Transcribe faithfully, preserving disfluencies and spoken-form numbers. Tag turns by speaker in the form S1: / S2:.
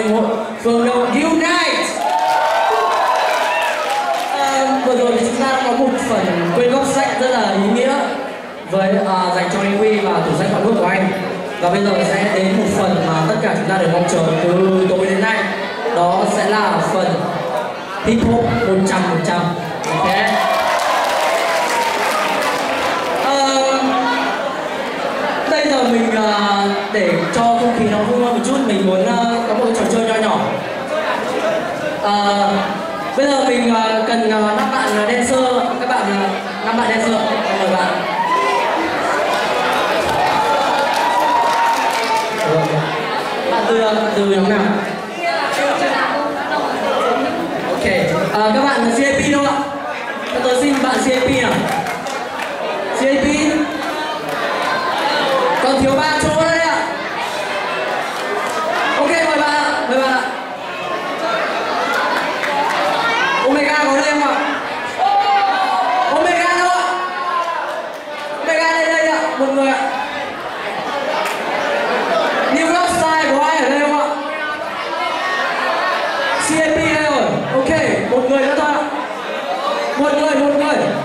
S1: em hội phường Đồng Unite. À, vừa rồi thì chúng ta đã có một phần quyên góp sách rất là ý nghĩa với uh, dành cho anh Huy và tủ sách mọi nước của anh. Và bây giờ sẽ đến một phần mà tất cả chúng ta đều mong chờ từ tối đến nay. Đó sẽ là phần hip hop một trăm phần trăm. Ok. Bây giờ mình uh, để cho không khí nó vui hơn một chút, mình muốn uh, có một cái trò chơi nho nhỏ. Uh, bây giờ mình uh, cần uh, năm bạn uh, dancer, các bạn uh, năm bạn dancer, mời bạn. Bạn từ bạn từ nhóm nào? Ok. Uh, các bạn là xê a pê đâu ạ? Tôi xin bạn xê a pê nào. xê a pê. Còn thiếu ba chỗ đây ạ. Ok, mời bạn ạ, mời bạn ạ. Omega có đây không ạ? Omega đâu ạ? Omega đây đây ạ, một người ạ. New York Style có ai ở đây không ạ? xê a pê đây rồi. Ok, một người nữa thôi ạ. Một người, một người.